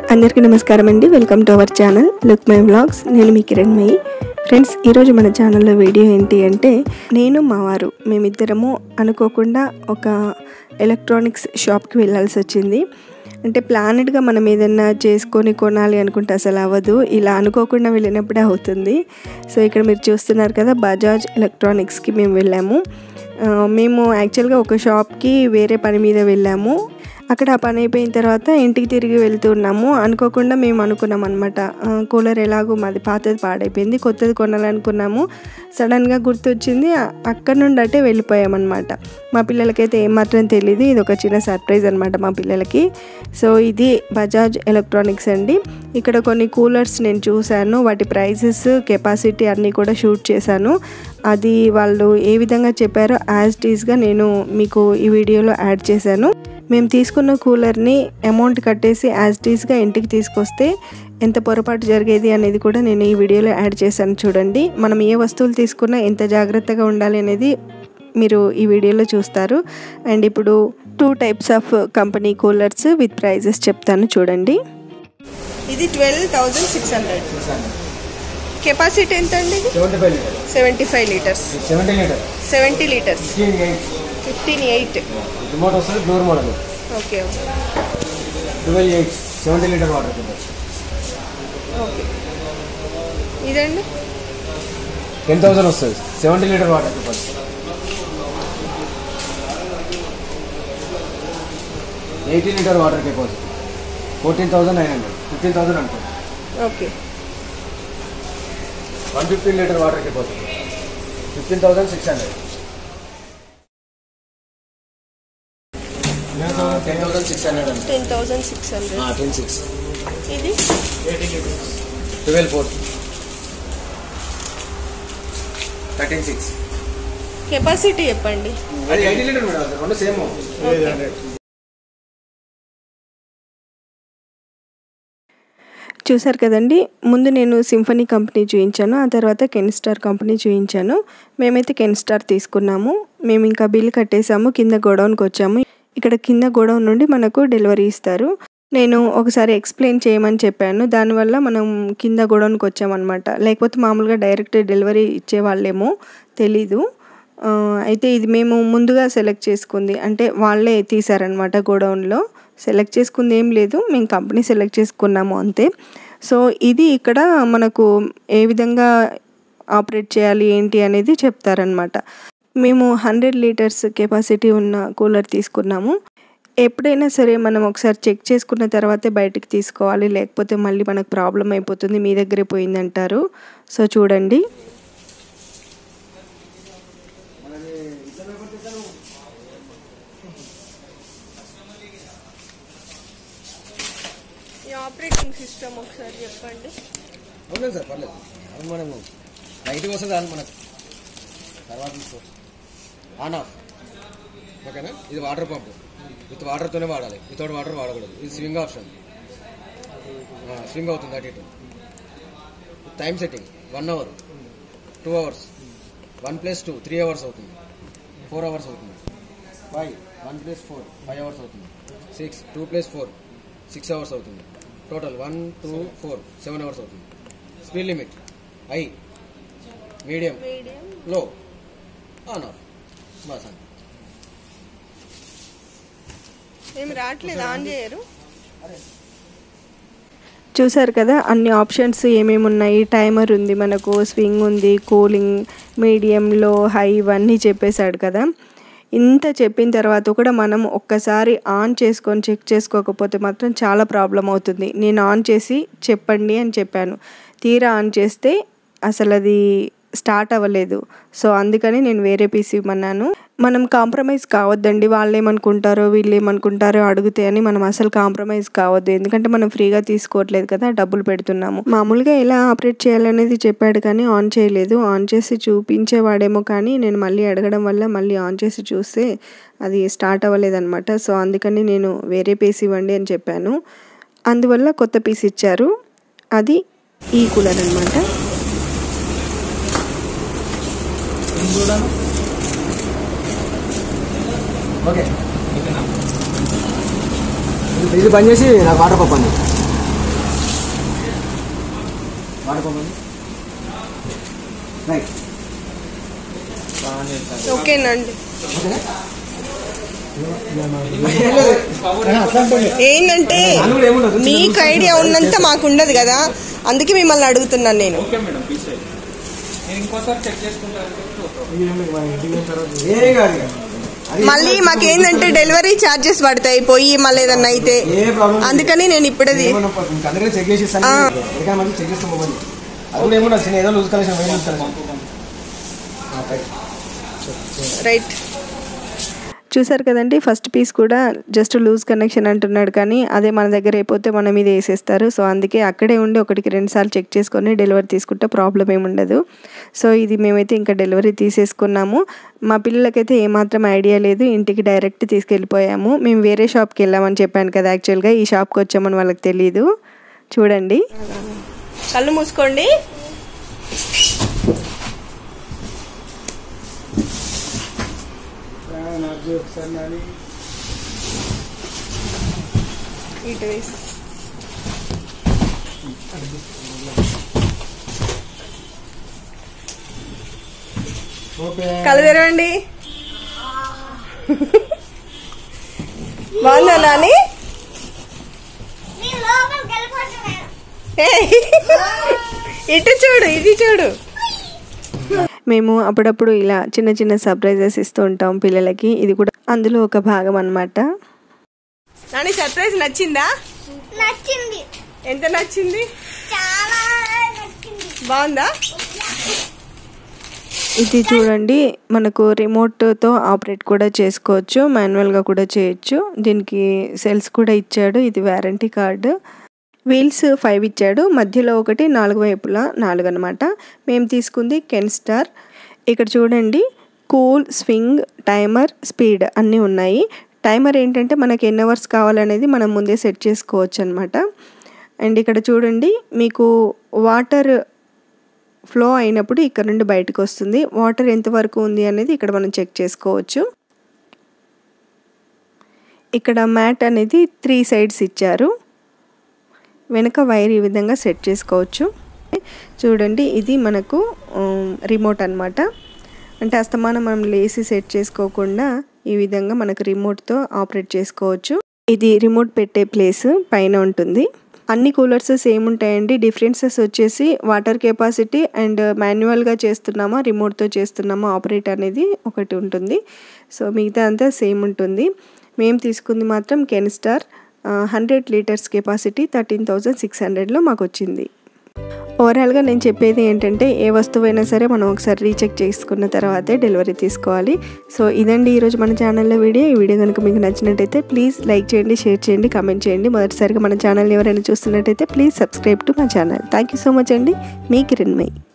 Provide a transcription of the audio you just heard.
అందరికీ నమస్కారం అండి. Welcome to our channel look my vlogs. నేను మీ కిరణ్మయి. ఫ్రెండ్స్, ఈరోజు మన ఛానల్లో వీడియో ఏంటి అంటే, నేను మా వారు మేమిద్దరము అనుకోకుండా ఒక ఎలక్ట్రానిక్స్ షాప్కి వెళ్ళాల్సి వచ్చింది. అంటే ప్లానెడ్గా మనం ఏదన్నా చేసుకొని కొనాలి అనుకుంటే అసలు అవ్వదు. ఇలా అనుకోకుండా వెళ్ళినప్పుడే అవుతుంది. సో ఇక్కడ మీరు చూస్తున్నారు కదా, బజాజ్ ఎలక్ట్రానిక్స్కి మేము వెళ్ళాము. మేము యాక్చువల్గా ఒక షాప్కి వేరే పని మీద వెళ్ళాము. అక్కడ ఆ పని అయిపోయిన తర్వాత ఇంటికి తిరిగి వెళ్తున్నాము. అనుకోకుండా మేము అనుకున్నాం అనమాట, కూలర్ ఎలాగో మాది పాతది పాడైపోయింది, కొత్తది కొనాలనుకున్నాము. సడన్గా గుర్తొచ్చింది, అక్కడ నుండి అటే వెళ్ళిపోయామన్నమాట. మా పిల్లలకైతే ఏమాత్రం తెలియదు. ఇది ఒక చిన్న సర్ప్రైజ్ అనమాట మా పిల్లలకి. సో ఇది బజాజ్ ఎలక్ట్రానిక్స్ అండి. ఇక్కడ కొన్ని కూలర్స్ నేను చూశాను, వాటి ప్రైజెస్, కెపాసిటీ అన్నీ కూడా షూట్ చేశాను. అది వాళ్ళు ఏ విధంగా చెప్పారో యాజ్ ఇట్ ఈస్గా నేను మీకు ఈ వీడియోలో యాడ్ చేశాను. మేము తీసుకున్న కూలర్ని అమౌంట్ కట్టేసి యాజ్ ఇట్ ఈస్గా ఇంటికి తీసుకొస్తే ఎంత పొరపాటు జరిగేది అనేది కూడా నేను ఈ వీడియోలో యాడ్ చేశాను. చూడండి, మనం ఏ వస్తువులు తీసుకున్నా ఎంత జాగ్రత్తగా ఉండాలి అనేది మీరు ఈ వీడియోలో చూస్తారు. అండ్ ఇప్పుడు 2 types of company coolers with prices చెప్తాను చూడండి. ఇది 12,600. కెపాసిటీ ఎంత అండి? 75 లీటర్స్. 70 లీటర్స్. 15.8. రిమోట్ వస్తుంది, door model. Okay. 12.8 70 litre water capacity. Okay. ఇదండి 10,000 వస్తుంది, 70 litre water capacity. 80 litre water capacity. 14,900, 15,000 అనుకోండి. ఓకే. 115 litre water capacity. 15,600. 10,600 అండి. 10,600. 10,600. ఇది 12,400. 13,600. కెపాసిటీ చెప్పండి. అది 80 లీటర్ మేడం, రెండు సేమ్. చూసారు కదండి, ముందు నేను సింఫనీ కంపెనీ చూపించాను, ఆ తర్వాత కెన్స్టార్ కంపెనీ చూపించాను. మేమైతే కెన్స్టార్ తీసుకున్నాము. మేము ఇంకా బిల్ కట్టేసాము, కింద గోడౌన్కి వచ్చాము. ఇక్కడ కింద గోడౌన్ నుండి మనకు డెలివరీ ఇస్తారు. నేను ఒకసారి ఎక్స్ప్లెయిన్ చేయమని చెప్పాను, దానివల్ల మనం కింద గోడౌన్కి వచ్చామన్నమాట. లేకపోతే మామూలుగా డైరెక్ట్ డెలివరీ ఇచ్చేవాళ్ళేమో తెలీదు. అయితే ఇది మేము ముందుగా సెలెక్ట్ చేసుకుంది, అంటే వాళ్ళే తీసారనమాట. గోడౌన్లో సెలెక్ట్ చేసుకుంది ఏం లేదు, మేము కంపెనీ సెలెక్ట్ చేసుకున్నాము అంతే. సో ఇది ఇక్కడ మనకు ఏ విధంగా ఆపరేట్ చేయాలి ఏంటి అనేది చెప్తారనమాట. మేము 100 లీటర్స్ కెపాసిటీ ఉన్న కూలర్ తీసుకున్నాము. ఎప్పుడైనా సరే మనం ఒకసారి చెక్ చేసుకున్న తర్వాతే బయటికి తీసుకోవాలి, లేకపోతే మళ్ళీ మనకు ప్రాబ్లం అయిపోతుంది, మీ దగ్గరే పోయిందంటారు. సో చూడండి, ఆపరేటింగ్ సిస్టమ్ ఒకసారి చెప్పండి. అవును సార్, పర్లేదు. అది మనము లైట్గా వస్తుంది, దాన్ని మనకు తర్వాత తీసుకోవచ్చు. ఆన్ ఆఫ్, ఓకేనా. ఇది వాటర్ పంపు, విత్ వాటర్తోనే వాడాలి, వితౌట్ వాటర్ వాడకూడదు. ఇది స్వింగ్ ఆప్షన్, స్వింగ్ అవుతుంది అటు ఇటు. Time setting 1 hour, 2 hours, 1 + 2 3 hours అవుతుంది, 4 అవర్స్ అవుతుంది. 5 1 + 4 5 అవర్స్ అవుతుంది. 6 2 + 4 6 అవర్స్ అవుతుంది. టోటల్ 1 2 4 7 అవర్స్ అవుతుంది. Speed limit high, medium, low, on off. బస్ అండి. ఏమి రావట్లేదు, ఆన్ చేయరు. చూసారు కదా, అన్ని ఆప్షన్స్ ఏమేమి ఉన్నాయి. టైమర్ ఉంది, మనకు స్వింగ్ ఉంది, కూలింగ్, మీడియం, లో, హై ఇవన్నీ చెప్పేశాడు కదా. ఇంత చెప్పిన తర్వాత కూడా మనం ఒక్కసారి ఆన్ చేసుకొని చెక్ చేసుకోకపోతే మాత్రం చాలా ప్రాబ్లం అవుతుంది. నేను ఆన్ చేసి చెప్పండి అని చెప్పాను, తీరా ఆన్ చేస్తే అసలు అది స్టార్ట్ అవ్వలేదు. సో అందుకని నేను వేరే పీస్ ఇవ్వమన్నాను. మనం కాంప్రమైజ్ కావద్దండి, వాళ్ళు ఏమనుకుంటారో వీళ్ళు ఏమనుకుంటారో అడిగితే అని మనం అసలు కాంప్రమైజ్ కావద్దు. ఎందుకంటే మనం ఫ్రీగా తీసుకోవట్లేదు కదా, డబ్బులు పెడుతున్నాము. మామూలుగా ఎలా ఆపరేట్ చేయాలనేది చెప్పాడు కానీ ఆన్ చేయలేదు. ఆన్ చేసి చూపించేవాడేమో కానీ నేను మళ్ళీ అడగడం వల్ల మళ్ళీ ఆన్ చేసి చూస్తే అది స్టార్ట్ అవ్వలేదన్నమాట. సో అందుకని నేను వేరే పీస్ ఇవ్వండి అని చెప్పాను. అందువల్ల కొత్త పీస్ ఇచ్చారు. అది ఈ కూలర్ అనమాట. ఓకే, ఇది బంద్ చేసి నాకు వాటర్ పంపండి. వాడుకోమని రైట్ ఓకేనండి. ఓకేనా ఏంటంటే మీకు ఐడియా ఉన్నంత మాకు ఉండదు కదా, అందుకే మిమ్మల్ని అడుగుతున్నాను నేను. మళ్ళీ మాకేందంటే డెలివరీ ఛార్జెస్ పడతాయి పోయి మళ్ళీ ఏదన్నా అయితే, అందుకని నేను ఇప్పుడే రైట్. చూసారు కదండి, ఫస్ట్ పీస్ కూడా జస్ట్ లూజ్ కనెక్షన్ అంటున్నాడు, కానీ అదే మన దగ్గర అయిపోతే మన మీద వేసేస్తారు. సో అందుకే అక్కడే ఉండి 1-2 సార్లు చెక్ చేసుకొని డెలివరీ తీసుకుంటే ప్రాబ్లం ఏమి ఉండదు. సో ఇది మేమైతే ఇంకా డెలివరీ తీసేసుకున్నాము. మా పిల్లలకైతే ఏమాత్రం ఐడియా లేదు, ఇంటికి డైరెక్ట్ తీసుకెళ్ళిపోయాము. మేము వేరే షాప్కి వెళ్ళామని చెప్పాను కదా, యాక్చువల్గా ఈ షాప్కి వచ్చామని వాళ్ళకి తెలీదు. చూడండి, కళ్ళు మూసుకోండి. కళ్ళు తెరవండి. బాగుందా నాని? ఇటు చూడు, ఇది చూడు. మేము అప్పుడప్పుడు ఇలా చిన్న చిన్న సర్ప్రైజెస్ ఇస్తూ ఉంటాం పిల్లలకి, ఇది కూడా అందులో ఒక భాగం అన్నమాట. నాని సర్ప్రైజ్ నచ్చిందా? నచ్చింది. ఎంత నచ్చింది? చాలా నచ్చింది. బాగుందా? ఇది చూడండి, మనకు రిమోట్తో ఆపరేట్ కూడా చేసుకోవచ్చు, మాన్యువల్గా కూడా చేయొచ్చు. దీనికి సెల్స్ కూడా ఇచ్చాడు. ఇది వారంటీ కార్డు. వీల్స్ 5 ఇచ్చాడు, మధ్యలో ఒకటి, 4 వైపులా 4 అనమాట. మేము తీసుకుంది కెన్స్టార్. ఇక్కడ చూడండి, కూల్, స్వింగ్, టైమర్, స్పీడ్ అన్నీ ఉన్నాయి. టైమర్ ఏంటంటే మనకి ఎన్ని అవర్స్ కావాలనేది మనం ముందే సెట్ చేసుకోవచ్చు అనమాట. అండ్ ఇక్కడ చూడండి, మీకు వాటర్ ఫ్లో అయినప్పుడు ఇక్కడ నుండి బయటకు వస్తుంది. వాటర్ ఎంతవరకు ఉంది అనేది ఇక్కడ మనం చెక్ చేసుకోవచ్చు. ఇక్కడ మ్యాట్ అనేది 3 సైడ్స్ ఇచ్చారు. వెనక వైర్ ఈ విధంగా సెట్ చేసుకోవచ్చు. చూడండి, ఇది మనకు రిమోట్ అన్నమాట. అంటే అస్తమానం మనం లేసి సెట్ చేసుకోకుండా ఈ విధంగా మనకు రిమోట్తో ఆపరేట్ చేసుకోవచ్చు. ఇది రిమోట్ పెట్టే ప్లేస్ పైన ఉంటుంది. అన్ని కూలర్స్ సేమ్ ఉంటాయండి. డిఫరెన్సెస్ వచ్చేసి వాటర్ కెపాసిటీ అండ్ మాన్యువల్గా చేస్తున్నామా రిమోట్తో చేస్తున్నామా ఆపరేట్ అనేది ఒకటి ఉంటుంది. సో మిగతా అంతా సేమ్ ఉంటుంది. మేము తీసుకుంది మాత్రం కెన్స్టార్ 100 లీటర్స్ కెపాసిటీ 13,600లో మాకు వచ్చింది. ఓవరాల్గా నేను చెప్పేది ఏంటంటే, ఏ వస్తువైనా సరే మనం ఒకసారి రీచెక్ చేసుకున్న తర్వాతే డెలివరీ తీసుకోవాలి. సో ఇదండి ఈరోజు మన ఛానల్లో వీడియో. ఈ వీడియో కనుక మీకు నచ్చినట్టయితే ప్లీజ్ లైక్ చేయండి, షేర్ చేయండి, కామెంట్ చేయండి. మొదటిసారిగా మన ఛానల్ని ఎవరైనా చూస్తున్నట్టయితే please subscribe to my channel. Thank you so much అండి. మీ కిరణ్మయి.